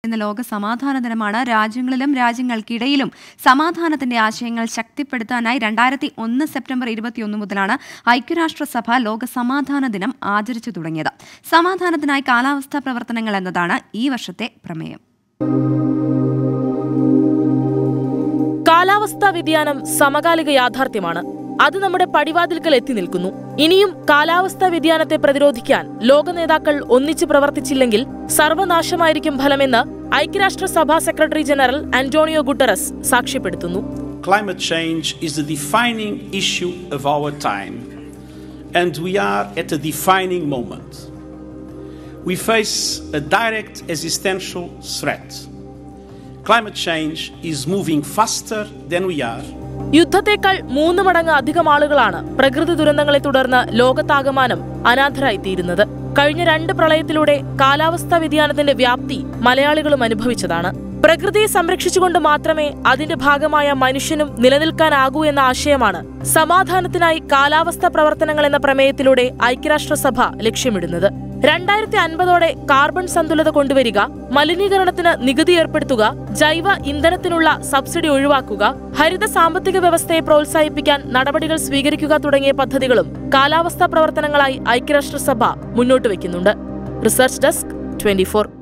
ഇന്ന് ലോക സമാധാന ദിനമാണ്. രാജ്യങ്ങളിലും രാജ്യങ്ങൾക്കിടയിലും സമാധാനത്തിന്റെ ആശയങ്ങൾ ശക്തിപ്പെടുത്താനായി 2001 സെപ്റ്റംബർ 21 മുതലാണ് ഐക്യരാഷ്ട്രസഭ ലോക സമാധാന ദിനം ആചരിച്ചു തുടങ്ങിയത്. സമാധാനത്തിനായി കാലാവസ്ഥാ പ്രവർത്തനങ്ങൾ എന്നതാണ് ഈ വർഷത്തെ പ്രമേയം. കാലാവസ്ഥാ വ്യതിയാനം സമകാലിക യാഥാർത്ഥ്യമാണ്. അത് നമ്മുടെ പടിവാതിൽക്കൽ എത്തി നിൽക്കുന്നു. ഇനിയും കാലാവസ്ഥാ വ്യതിയാനത്തെ പ്രതിരോധിക്കാൻ ലോക നേതാക്കൾ ഒന്നിച്ച് പ്രവർത്തിച്ചില്ലെങ്കിൽ സർവനാശമായിരിക്കും ഫലമെന്ന് ഐക്യരാഷ്ട്രസഭാ സെക്രട്ടറി ജനറൽ ആന്റോണിയോ ഗുട്ടറസ് സാക്ഷ്യപ്പെടുത്തുന്നു. Climate change is the defining issue of our time, and we are at a defining moment. We face a direct existential threat. Climate change is moving faster than we are. യുദ്ധത്തേക്കാൾ 3 മടങ്ങ് അധികം ആളുകളാണ് പ്രകൃതി ദുരന്തങ്ങളെ തുടർന്ന് ലോകത്താകമാനം അനാഥരായിത്തീരുന്നത്. കഴിഞ്ഞ 2 പ്രളയത്തിലൂടെ കാലാവസ്ഥാ വ്യതിയാനത്തിന്റെ വ്യാപ്തി മലയാളികളും അനുഭവിച്ചതാണ്. പ്രകൃതിയെ സംരക്ഷിച്ചുകൊണ്ട് മാത്രമേ അതിന്റെ ഭാഗമായ മനുഷ്യനും നിലനിൽക്കാനാകൂ എന്ന ആശയമാണ് സമാധാനത്തിനായി കാലാവസ്ഥാ പ്രവർത്തനങ്ങൾ എന്ന പ്രമേയത്തിലൂടെ ഐക്യരാഷ്ട്രസഭ ലക്ഷ്യമിടുന്നത്. 2050 കാർബൺ സന്തുലിത കൊണ്ടുവരിക, മലിനീകരണത്തിന് നികുതി ഏർപ്പെടുത്തുക, ജൈവ ഇന്ധനത്തിനുള്ള സബ്സിഡി ഒഴിവാക്കുക, ഹരിത സാമ്പത്തിക വ്യവസ്ഥയെ പ്രോത്സാഹിപ്പിക്കാൻ നടപടികൾ സ്വീകരിക്കുക തുടങ്ങിയ പദ്ധതികളും കാലാവസ്ഥാ പ്രവർത്തനങ്ങളായി ഐക്യരാഷ്ട്രസഭ മുന്നോട്ട് വയ്ക്കുന്നുണ്ട്. Research desk 24.